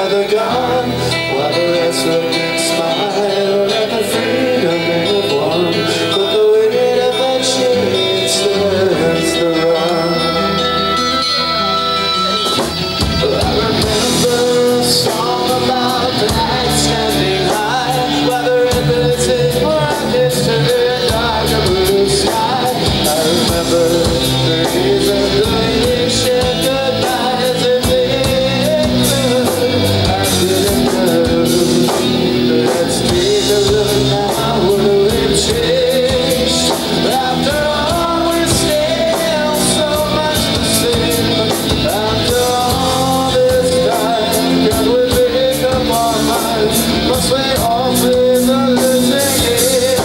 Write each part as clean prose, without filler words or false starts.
they're gone, while the rest look and smile at the freedom they have won. But the weight of that shame stands the run. I remember a song about the night standing high, while the red blizzard blackness turned to a darker blue sky. I remember the reason the nation goodbyes if they could. I didn't know. Let's take a look now. What we've changed. After all, we're still so much the same. After all this time, can we pick up our minds? Must we all play the losing game?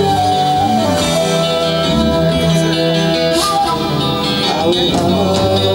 I will